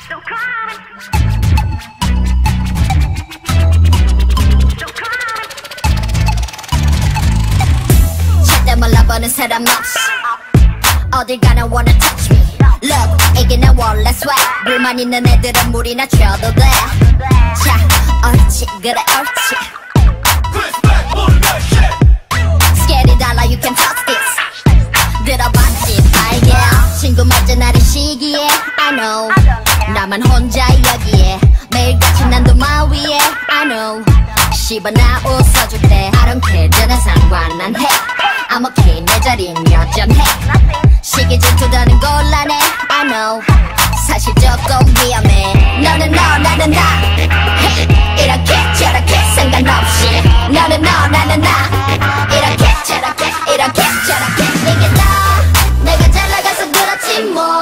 절대 몰라보는 사람 없이 어딜 가나 wanna touch me. Look, 이게 내 원래 swag. 불만 있는 애들은 물이나 줘도 돼. 자, 옳지, 그래 옳지. Scary 달라, you can touch this. 들어봤지, 발견. 친구 맞은 날의 시기에 I know 나만 혼자 여기에 매일같이 난도 마위에 I know 씹어 나 웃어줄 때 I don't care 전혀 상관 안 해 I'm okay 내 자리는 여전해 시기 질투더는 곤란해 I know 사실 조금 위험해 너는 너 나는 나 hey, 이렇게 저렇게 상관없이 너는 너 나는 나 이렇게 저렇게 이렇게 저렇게 이게 나 내가 잘 나가서 그렇지 뭐